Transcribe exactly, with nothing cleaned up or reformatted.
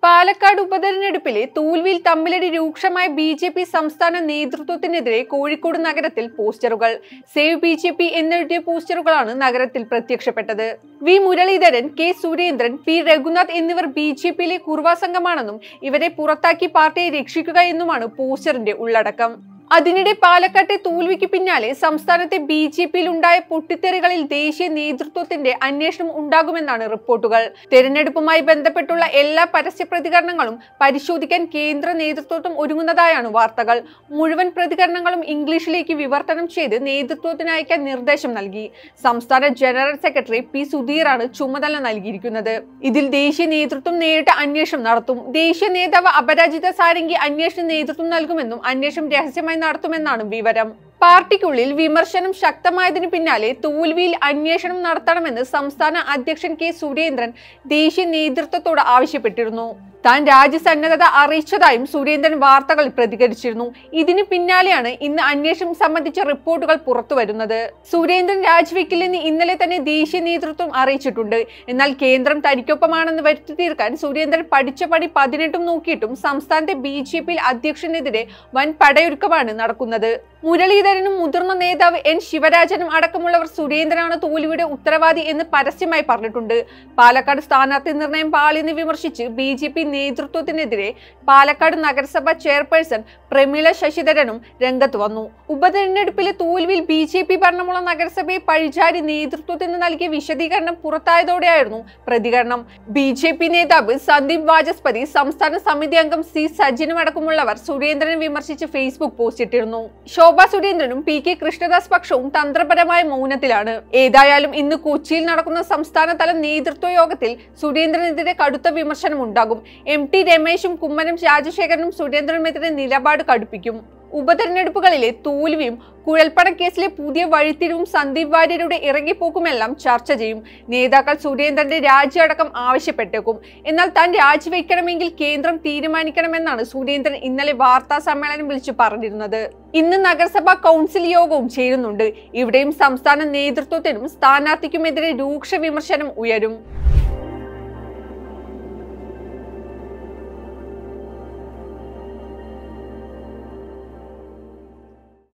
പാലക്കാട് ഉപതെരഞ്ഞെടുപ്പിലെ തോൽവിയിൽ തമ്മിലടി രൂക്ഷമായ B J P സംസ്ഥാന നേതൃത്വത്തിനെതിരെ കോഴിക്കോട് നഗരത്തിൽ പോസ്റ്ററുകൾ. സേവ് ബി ജെ പി എന്നെഴുതിയ പോസ്റ്ററുകളാണ് നഗരത്തിൽ പ്രത്യക്ഷപ്പെട്ടത്. V Muraleedharan, K Surendran, P Raghunath എന്നിവർ ബി ജെ പിയിലെ കുർവാ സംഘമാണെന്നും ഇവരെ പുറത്താക്കി പാർട്ടിയെ രക്ഷിക്കുക എന്നുമാണ് പോസ്റ്ററിന്റെ ഉള്ളടക്കം. അതിനിടെ പാലക്കാട്ടെ തോൽവിക്ക് പിന്നാലെ സംസ്ഥാനത്തെ ബി ജെ പിയിൽ ഉണ്ടായ പൊട്ടിത്തെറികളിൽ ദേശീയ നേതൃത്വത്തിന്റെ അന്വേഷണം ഉണ്ടാകുമെന്നാണ് റിപ്പോർട്ടുകൾ. തെരഞ്ഞെടുപ്പുമായി ബന്ധപ്പെട്ടുള്ള എല്ലാ പരസ്യ പ്രതികരണങ്ങളും പരിശോധിക്കാൻ കേന്ദ്ര നേതൃത്വം ഒരുങ്ങുന്നതായാണ് വാർത്തകൾ. മുഴുവൻ പ്രതികരണങ്ങളും ഇംഗ്ലീഷിലേക്ക് വിവർത്തനം ചെയ്ത് നേതൃത്വത്തിന് അയക്കാൻ നിർദ്ദേശം നൽകി. സംസ്ഥാന ജനറൽ സെക്രട്ടറി പി സുധീറാണ് ചുമതല നൽകിയിരിക്കുന്നത്. ഇതിൽ ദേശീയ നേതൃത്വം നേരിട്ട് അന്വേഷണം നടത്തും. ദേശീയ നേതാവ് അപരാജിത സാരംഗി അന്വേഷണ നേതൃത്വം നൽകുമെന്നും അന്വേഷണം രഹസ്യമായി നടത്തുമെന്നാണ് വിവരം. പാർട്ടിക്കുള്ളിൽ വിമർശനം ശക്തമായതിനു പിന്നാലെ തോൽവിയിൽ അന്വേഷണം നടത്തണമെന്ന് സംസ്ഥാന അധ്യക്ഷൻ കെ സുരേന്ദ്രൻ ദേശീയ നേതൃത്വത്തോട് ആവശ്യപ്പെട്ടിരുന്നു. താൻ രാജ്യസന്നദ്ധത അറിയിച്ചതായും സുരേന്ദ്രൻ വാർത്തകളിൽ പ്രതികരിച്ചിരുന്നു. ഇതിന് പിന്നാലെയാണ് ഇന്ന് അന്വേഷണം സംബന്ധിച്ച റിപ്പോർട്ടുകൾ പുറത്തുവരുന്നത്. സുരേന്ദ്രൻ രാജിവെക്കില്ലെന്ന് ഇന്നലെ തന്നെ ദേശീയ നേതൃത്വം അറിയിച്ചിട്ടുണ്ട്. എന്നാൽ കേന്ദ്രം തനിക്കൊപ്പമാണെന്ന് വരുത്തി തീർക്കാൻ സുരേന്ദ്രൻ പഠിച്ച പടി പതിനെട്ടും നോക്കിയിട്ടും സംസ്ഥാനത്തെ ബി ജെ പിയിൽ അധ്യക്ഷനെതിരെ വൻ പടയൊരുക്കമാണ് നടക്കുന്നത്. മുരളീധരനും മുതിർന്ന നേതാവ് എൻ ശിവരാജനും അടക്കമുള്ളവർ സുരേന്ദ്രനാണ് തോൽവിയുടെ ഉത്തരവാദി എന്ന് പരസ്യമായി പറഞ്ഞിട്ടുണ്ട്. പാലക്കാട് സ്ഥാനാർത്ഥി നിർണയം പാളിയെന്ന് വിമർശിച്ച് ബി ജെ പി നേതൃത്വത്തിനെതിരെ പാലക്കാട് നഗരസഭ ചെയർപേഴ്സൺ പ്രമീള ശശിധരനും രംഗത്ത് വന്നു. ഉപതെരഞ്ഞെടുപ്പിലെ തോൽവിയിൽ ബി ജെ പി ഭരണമുള്ള നഗരസഭയെ പഴിചാരി നേതൃത്വത്തിന് നൽകിയ വിശദീകരണം പുറത്തായതോടെയായിരുന്നു പ്രതികരണം. ബി ജെ പി നേതാവ് സന്ദീപ് വാചസ്പതി, സംസ്ഥാന സമിതി അംഗം സി സജിനും അടക്കമുള്ളവർ സുരേന്ദ്രനെ വിമർശിച്ച് ഫേസ്ബുക്ക് പോസ്റ്റ് ഇട്ടിരുന്നു. ശോഭ സുരേന്ദ്രനും പി കെ കൃഷ്ണദാസ് പക്ഷവും തന്ത്രപരമായ മൗനത്തിലാണ്. ഏതായാലും ഇന്ന് കൊച്ചിയിൽ നടക്കുന്ന സംസ്ഥാനതല നേതൃത്വ യോഗത്തിൽ സുരേന്ദ്രനെതിരെ കടുത്ത വിമർശനം ഉണ്ടാകും. എം ടി രമേശും കുമ്മനം രാജശേഖരനും സുരേന്ദ്രനെതിരെ നിലപാട് കടുപ്പിക്കും. ഉപതെരഞ്ഞെടുപ്പുകളിലെ തോൽവിയും കുഴൽപ്പണ കേസിലെ പുതിയ വഴിത്തിരിവും സന്ദീപ് വാര്യരുടെ ഇറങ്ങിപ്പോക്കുമെല്ലാം ചർച്ച ചെയ്യും. നേതാക്കൾ സുരേന്ദ്രന്റെ രാജി അടക്കം ആവശ്യപ്പെട്ടേക്കും. എന്നാൽ താൻ രാജിവെക്കണമെങ്കിൽ കേന്ദ്രം തീരുമാനിക്കണമെന്നാണ് സുരേന്ദ്രൻ ഇന്നലെ വാർത്താ സമ്മേളനം വിളിച്ചു പറഞ്ഞിരുന്നത്. ഇന്ന് നഗരസഭാ കൗൺസിൽ യോഗവും ചേരുന്നുണ്ട്. ഇവിടെയും സംസ്ഥാന നേതൃത്വത്തിനും സ്ഥാനാർത്ഥിക്കുമെതിരെ രൂക്ഷ വിമർശനം ഉയരും.